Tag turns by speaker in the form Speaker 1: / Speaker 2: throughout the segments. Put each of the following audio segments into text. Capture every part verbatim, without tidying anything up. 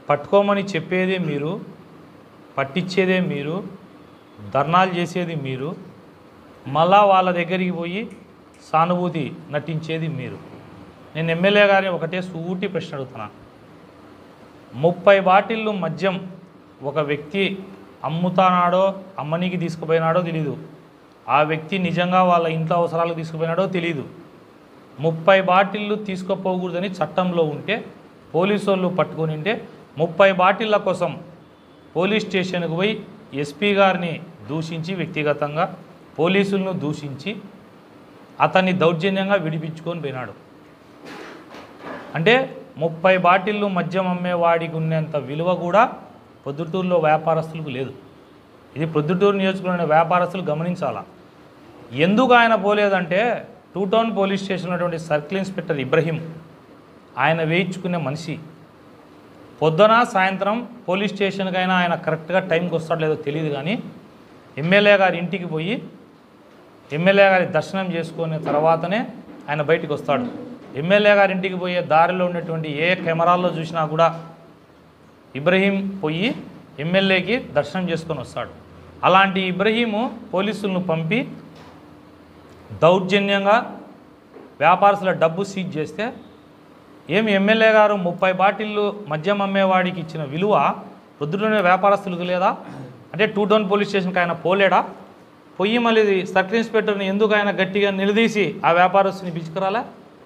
Speaker 1: పట్టుకోమని చెప్పేదే మీరు, పట్టించేదే మీరు, ధర్నాలు చేసేది మీరు, మళ్ళా వాళ్ళ దగ్గరికి పోయి సానుభూతి నటించేది మీరు. నేను ఎమ్మెల్యే గారిని ఒకటే సూటి ప్రశ్న అడుగుతున్నా. ముప్పై బాటిళ్ళు మద్యం ఒక వ్యక్తి అమ్ముతానాడో అమ్మనికి తీసుకుపోయినాడో తెలీదు, ఆ వ్యక్తి నిజంగా వాళ్ళ ఇంట్లో అవసరాలకు తీసుకుపోయినాడో తెలీదు. ముప్పై బాటిళ్ళు తీసుకుపోకూడదని చట్టంలో ఉంటే పోలీసు వాళ్ళు పట్టుకొని ఉంటే ముప్పై బాటిళ్ళ కోసం పోలీస్ స్టేషన్కి పోయి ఎస్పీ గారిని దూషించి, వ్యక్తిగతంగా పోలీసులను దూషించి అతన్ని దౌర్జన్యంగా విడిపించుకొని పోయినాడు. అంటే ముప్పై బాటిళ్ళు మద్యం అమ్మేవాడికి ఉన్నంత విలువ కూడా ప్రొద్దుటూరులో వ్యాపారస్తులకు లేదు. ఇది ప్రొద్దుటూరు నియోజకవర్గంలోని వ్యాపారస్తులు గమనించాలా. ఎందుకు ఆయన పోలేదంటే టూ టౌన్ పోలీస్ స్టేషన్ ఉన్నటువంటి సర్కిల్ ఇన్స్పెక్టర్ ఇబ్రహీం ఆయన వేయించుకునే మనిషి. పొద్దున సాయంత్రం పోలీస్ స్టేషన్కైనా ఆయన కరెక్ట్గా టైంకి వస్తాడో లేదో తెలియదు, కానీ ఎమ్మెల్యే గారి ఇంటికి పోయి ఎమ్మెల్యే గారి దర్శనం చేసుకునే తర్వాతనే ఆయన బయటికి వస్తాడు. ఎమ్మెల్యే గారి ఇంటికి పోయే దారిలో ఉన్నటువంటి ఏ కెమెరాల్లో చూసినా కూడా ఇబ్రహీం పోయి ఎమ్మెల్యేకి దర్శనం చేసుకొని వస్తాడు. అలాంటి ఇబ్రహీము పోలీసులను పంపి దౌర్జన్యంగా వ్యాపారస్తుల డబ్బు సీజ్ చేస్తే ఏమి ఎమ్మెల్యే గారు ముప్పై బాటిళ్ళు మద్యం అమ్మేవాడికి ఇచ్చిన విలువ ప్రొద్దుటూరు వ్యాపారస్తులకు లేదా? అంటే టూ టౌన్ పోలీస్ స్టేషన్కి ఆయన పోలేడా? పొయ్యి మళ్ళీ సర్కిల్ ఇన్స్పెక్టర్ని ఎందుకు ఆయన గట్టిగా నిలదీసి ఆ వ్యాపారస్తుని పిలుచుకురాలే?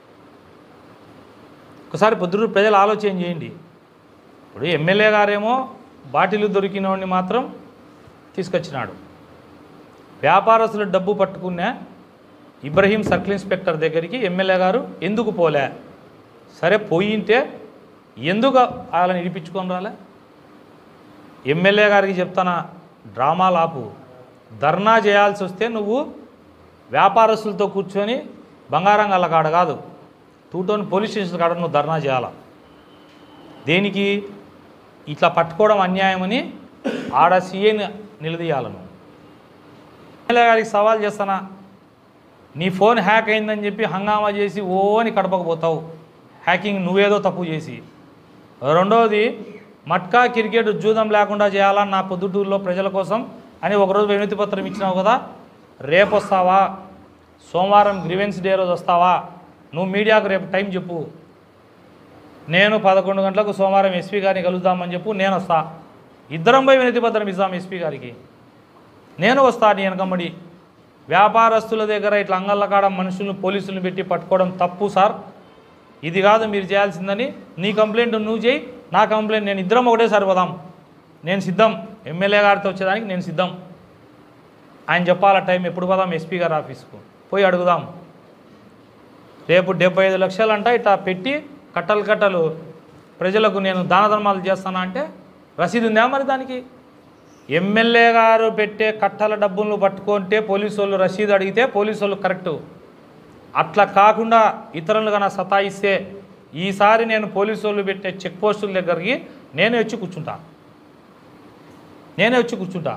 Speaker 1: ఒకసారి ప్రొద్దుటూరు ప్రజలు ఆలోచన చేయండి. ఇప్పుడు ఎమ్మెల్యే గారేమో బాటిల్ దొరికిన వాడిని మాత్రం తీసుకొచ్చినాడు. వ్యాపారస్తుల డబ్బు పట్టుకునే ఇబ్రహీం సర్కిల్ ఇన్స్పెక్టర్ దగ్గరికి ఎమ్మెల్యే గారు ఎందుకు పోలే? సరే పోయింటే ఎందుకు వాళ్ళని ఇడిపించుకొని రాలే? ఎమ్మెల్యే గారికి చెప్తానా, డ్రామాలు ఆపు. ధర్నా చేయాల్సి వస్తే నువ్వు వ్యాపారస్తులతో కూర్చొని బంగారం గల్ల కాడ కాదు, టూ టౌన్ పోలీస్ స్టేషన్ కాడ నువ్వు ధర్నా చేయాలా. దేనికి? ఇట్లా పట్టుకోవడం అన్యాయమని ఆడ సీఏని నిలదీయాలను. ఎమ్మెల్యే గారికి సవాల్ చేస్తానా, నీ ఫోన్ హ్యాక్ అయిందని చెప్పి హంగామా చేసి ఓ అని కడపకపోతావు, హ్యాకింగ్ నువ్వేదో తప్పు చేసి. రెండవది, మట్కా క్రికెట్ జూదం లేకుండా చేయాలని నా పొద్దుటూరులో ప్రజల కోసం అని ఒకరోజు వినతి పత్రం ఇచ్చినావు కదా, రేపు వస్తావా? సోమవారం గ్రీవెన్స్ డే రోజు వస్తావా? నువ్వు మీడియాకు రేపు టైం చెప్పు. నేను పదకొండు గంటలకు సోమవారం ఎస్పీ గారిని కలుద్దామని చెప్పు, నేను వస్తా. ఇద్దరం పోయి వినతి పత్రం ఇస్తాం ఎస్పీ గారికి. నేను వస్తా నీ వెనకమ్మడి. వ్యాపారస్తుల దగ్గర ఇట్లా అంగళ్ళ కాడ మనుషులను పోలీసులను పెట్టి పట్టుకోవడం తప్పు సార్, ఇది కాదు మీరు చేయాల్సిందని. నీ కంప్లైంట్ నువ్వు చేయి, నా కంప్లైంట్ నేను, ఇద్దరం ఒకటేసారి పోదాం. నేను సిద్ధం, ఎమ్మెల్యే గారితో వచ్చేదానికి నేను సిద్ధం. ఆయన చెప్పాల టైం ఎప్పుడు పోదాం ఎస్పీ గారి ఆఫీస్కు పోయి అడుగుదాం. రేపు డెబ్బై ఐదు లక్షలు అంట ఇట్లా పెట్టి కట్టలు కట్టలు ప్రజలకు నేను దాన ధర్మాలు చేస్తానా అంటే రసీదు ఉందా మరి దానికి? ఎమ్మెల్యే గారు పెట్టే కట్టల డబ్బులను పట్టుకుంటే పోలీసు వాళ్ళు రసీదు అడిగితే పోలీసు వాళ్ళు కరెక్టు. అట్లా కాకుండా ఇతరులు కన్నా సతాయిస్తే ఈసారి నేను పోలీసు వాళ్ళు పెట్టే చెక్ పోస్టుల దగ్గరికి నేనే వచ్చి కూర్చుంటా నేనే వచ్చి కూర్చుంటా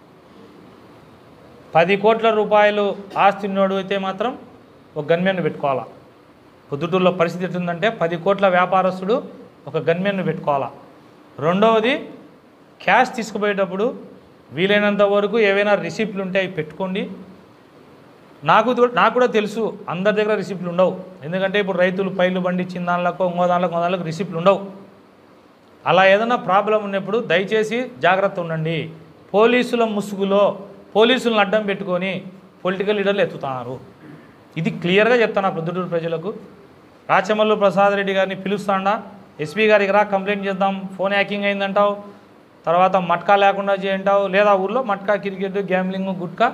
Speaker 1: పది కోట్ల రూపాయలు ఆస్తి ఉన్నోడు అయితే మాత్రం ఒక గన్మెన్ను పెట్టుకోవాలా. పొద్దుటూరులో పరిస్థితి ఎట్లుందంటే పది కోట్ల వ్యాపారస్తుడు ఒక గన్మెన్ను పెట్టుకోవాలా. రెండవది, క్యాష్ తీసుకుపోయేటప్పుడు వీలైనంత వరకు ఏవైనా రిసిప్ట్లు ఉంటే అవి పెట్టుకోండి. నాకు నాకు కూడా తెలుసు అందరి దగ్గర రిసిప్ట్లు ఉండవు, ఎందుకంటే ఇప్పుడు రైతులు పైలు పండించిన దానిలకు ఇంకో దానిలకు ఇంకో దానిలకు రిసిప్ట్లు ఉండవు. అలా ఏదైనా ప్రాబ్లం ఉన్నప్పుడు దయచేసి జాగ్రత్త ఉండండి. పోలీసుల ముసుగులో పోలీసులను అడ్డం పెట్టుకొని పొలిటికల్ లీడర్లు ఎత్తుతున్నారు. ఇది క్లియర్గా చెప్తాను ప్రొద్దుటూరు ప్రజలకు. రాచమల్లు ప్రసాద్ రెడ్డి గారిని పిలుస్తాడా, ఎస్పీ గారికి రా కంప్లైంట్ చేద్దాం, ఫోన్ హ్యాకింగ్ అయిందంటావు, తర్వాత మట్కా లేకుండా చేయంటావు, లేదా ఊళ్ళో మట్కా క్రికెట్ గ్యాంబ్లింగ్ గుట్కా.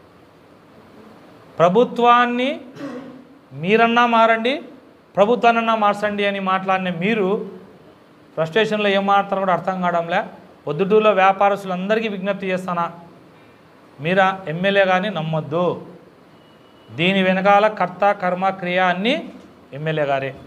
Speaker 1: ప్రభుత్వాన్ని మీరన్నా మారండి, ప్రభుత్వాన్నన్నా మార్చండి అని మాట్లాడిన మీరు ఫ్రస్ట్రేషన్లో ఏం మాట్లాడతారో కూడా అర్థం కావడంలే. పొద్దుటూరులో వ్యాపారస్తులందరికీ విజ్ఞప్తి చేస్తానా, మీరా ఎమ్మెల్యే గారిని నమ్మొద్దు. దీని వెనకాల కర్త కర్మ క్రియ అన్నీ ఎమ్మెల్యే గారే.